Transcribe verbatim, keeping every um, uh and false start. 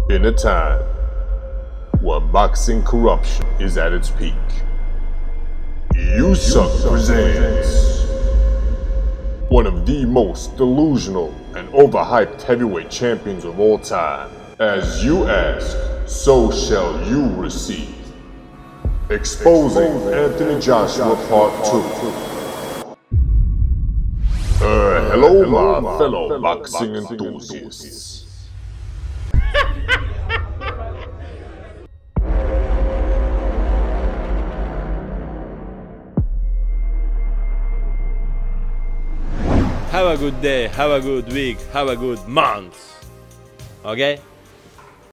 In a time where boxing corruption is at its peak, USUK presents one of the most delusional and overhyped heavyweight champions of all time. As you ask, so shall you receive. Exposing Anthony Joshua Part two. Uh, hello my fellow boxing enthusiasts. Have a good day, have a good week, have a good month. Okay?